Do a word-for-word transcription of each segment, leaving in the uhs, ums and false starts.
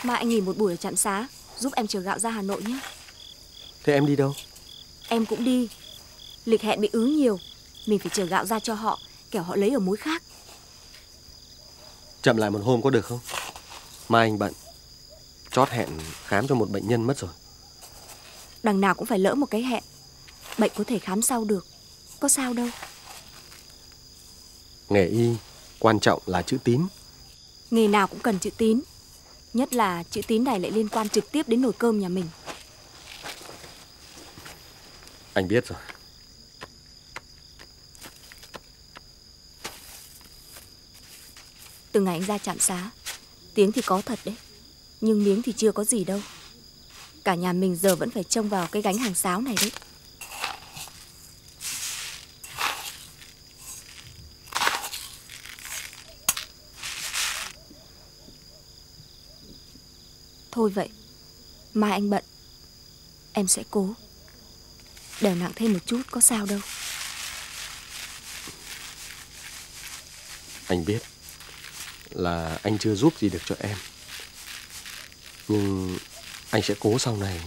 Mai anh nghỉ một buổi ở trạm xá, giúp em chở gạo ra Hà Nội nhé. Thế em đi đâu? Em cũng đi. Lịch hẹn bị ứ nhiều, mình phải chở gạo ra cho họ, kẻo họ lấy ở mối khác. Chậm lại một hôm có được không? Mai anh bận, chót hẹn khám cho một bệnh nhân mất rồi. Đằng nào cũng phải lỡ một cái hẹn. Bệnh có thể khám sau được, có sao đâu. Nghề y quan trọng là chữ tín. Nghề nào cũng cần chữ tín, nhất là chữ tín này lại liên quan trực tiếp đến nồi cơm nhà mình. Anh biết rồi. Từ ngày anh ra trạm xá, tiếng thì có thật đấy, nhưng miếng thì chưa có gì đâu. Cả nhà mình giờ vẫn phải trông vào cái gánh hàng sáo này đấy. Thôi vậy, mai anh bận, em sẽ cố. Đèo nặng thêm một chút có sao đâu. Anh biết là anh chưa giúp gì được cho em, nhưng anh sẽ cố sau này.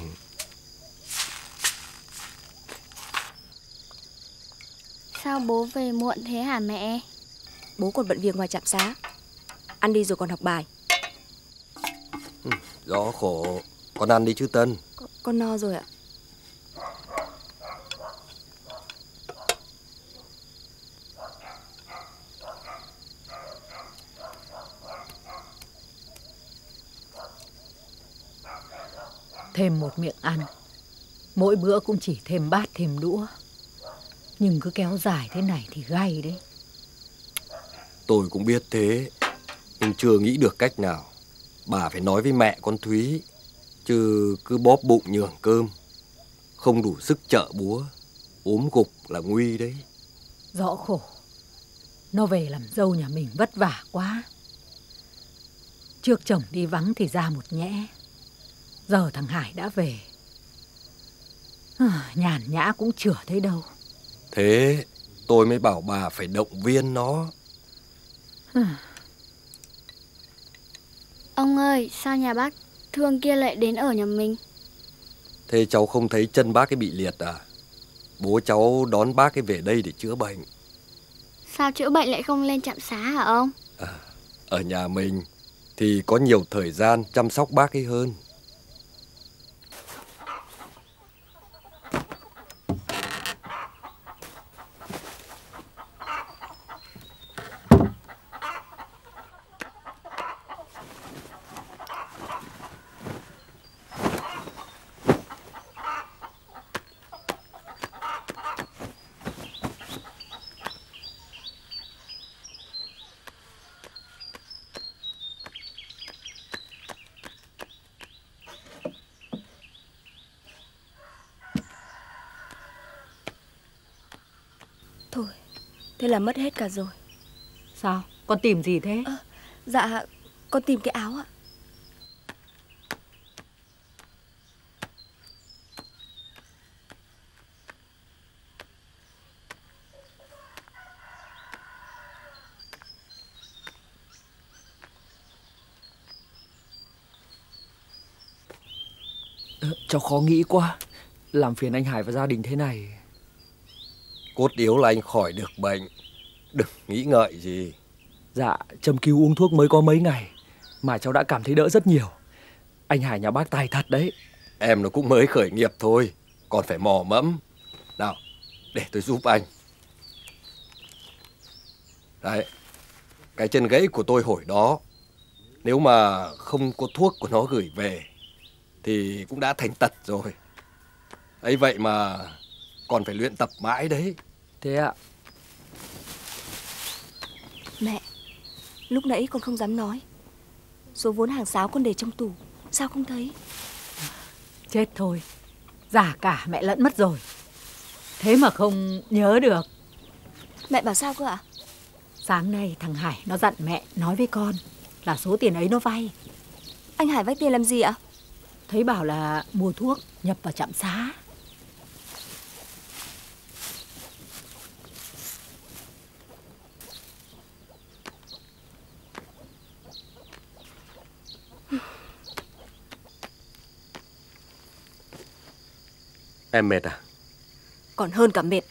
Sao bố về muộn thế hả mẹ? Bố còn bận việc ngoài trạm xá. Ăn đi rồi còn học bài. Ừ, gió khổ. Con ăn đi chứ Tân. Con, con no rồi ạ. Thêm một miệng ăn, mỗi bữa cũng chỉ thêm bát thêm đũa. Nhưng cứ kéo dài thế này thì gay đấy. Tôi cũng biết thế, nhưng chưa nghĩ được cách nào. Bà phải nói với mẹ con Thúy, chứ cứ bóp bụng nhường cơm, không đủ sức chợ búa, ốm gục là nguy đấy. Rõ khổ, nó về làm dâu nhà mình vất vả quá. Trước chồng đi vắng thì ra một nhẽ, giờ thằng Hải đã về, à, nhàn nhã cũng chửa thấy đâu. Thế tôi mới bảo bà phải động viên nó. à. Ông ơi, sao nhà bác Thương kia lại đến ở nhà mình? Thế cháu không thấy chân bác ấy bị liệt à? Bố cháu đón bác ấy về đây để chữa bệnh. Sao chữa bệnh lại không lên trạm xá hả ông? À, ở nhà mình thì có nhiều thời gian chăm sóc bác ấy hơn. Thôi, thế là mất hết cả rồi. Sao? Con tìm gì thế? À, dạ, con tìm cái áo ạ. Ờ, cháu khó nghĩ quá, làm phiền anh Hải và gia đình thế này. Cốt yếu là anh khỏi được bệnh, đừng nghĩ ngợi gì. Dạ, châm cứu uống thuốc mới có mấy ngày mà cháu đã cảm thấy đỡ rất nhiều. Anh Hải nhà bác tài thật đấy. Em nó cũng mới khởi nghiệp thôi, còn phải mò mẫm. Nào, để tôi giúp anh. Đấy, cái chân gãy của tôi hồi đó, nếu mà không có thuốc của nó gửi về thì cũng đã thành tật rồi. Ấy vậy mà còn phải luyện tập mãi đấy. Thế ạ? Mẹ, lúc nãy con không dám nói. Số vốn hàng sáo con để trong tủ, sao không thấy? Chết thôi, già cả mẹ lẫn mất rồi. Thế mà không nhớ được. Mẹ bảo sao cơ ạ? Sáng nay thằng Hải nó dặn mẹ nói với con là số tiền ấy nó vay. Anh Hải vay tiền làm gì ạ? Thấy bảo là mua thuốc nhập vào trạm xá. Em mệt à? Còn hơn cả mệt.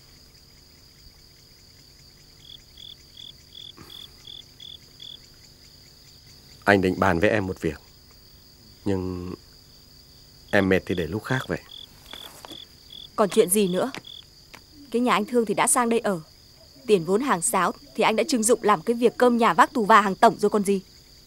Anh định bàn với em một việc, nhưng em mệt thì để lúc khác vậy. Còn chuyện gì nữa? Cái nhà anh Thương thì đã sang đây ở. Tiền vốn hàng sáo thì anh đã trưng dụng làm cái việc cơm nhà vác tù và hàng tổng rồi còn gì.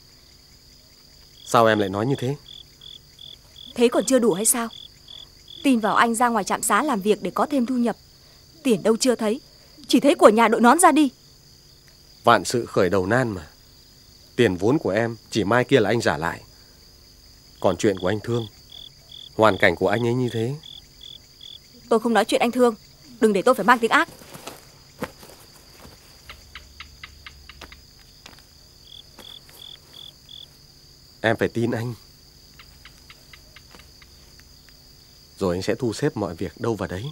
Sao em lại nói như thế? Thế còn chưa đủ hay sao? Tin vào anh ra ngoài trạm xá làm việc để có thêm thu nhập. Tiền đâu chưa thấy, chỉ thấy của nhà đội nón ra đi. Vạn sự khởi đầu nan mà. Tiền vốn của em chỉ mai kia là anh trả lại. Còn chuyện của anh Thương, hoàn cảnh của anh ấy như thế. Tôi không nói chuyện anh Thương, đừng để tôi phải mang tiếng ác. Em phải tin anh. Rồi anh sẽ thu xếp mọi việc đâu vào đấy.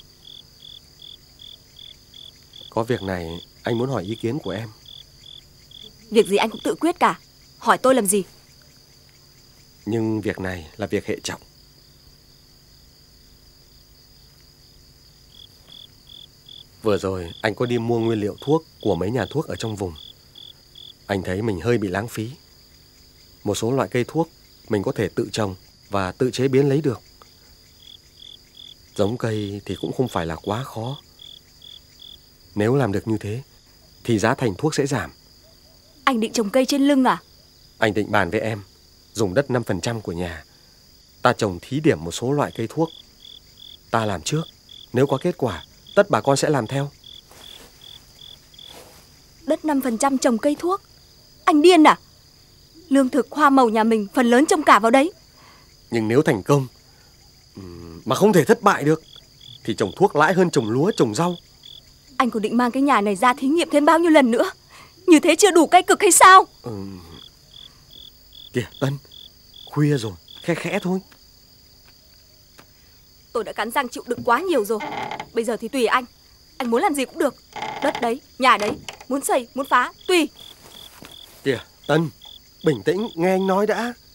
Có việc này anh muốn hỏi ý kiến của em. Việc gì anh cũng tự quyết cả. Hỏi tôi làm gì? Nhưng việc này là việc hệ trọng. Vừa rồi anh có đi mua nguyên liệu thuốc của mấy nhà thuốc ở trong vùng. Anh thấy mình hơi bị lãng phí. Một số loại cây thuốc mình có thể tự trồng và tự chế biến lấy được. Giống cây thì cũng không phải là quá khó. Nếu làm được như thế thì giá thành thuốc sẽ giảm. Anh định trồng cây trên lưng à? Anh định bàn với em, dùng đất năm phần trăm của nhà, ta trồng thí điểm một số loại cây thuốc. Ta làm trước, nếu có kết quả, tất bà con sẽ làm theo. Đất năm phần trăm trồng cây thuốc? Anh điên à? Lương thực hoa màu nhà mình phần lớn trông cả vào đấy. Nhưng nếu thành công mà không thể thất bại được thì trồng thuốc lãi hơn trồng lúa, trồng rau. Anh còn định mang cái nhà này ra thí nghiệm thêm bao nhiêu lần nữa? Như thế chưa đủ cay cực hay sao? ừ. Kìa Tân, khuya rồi, khẽ khẽ thôi. Tôi đã cắn răng chịu đựng quá nhiều rồi. Bây giờ thì tùy anh. Anh muốn làm gì cũng được. Đất đấy, nhà đấy, muốn xây, muốn phá, tùy. Kìa Tân, bình tĩnh nghe anh nói đã.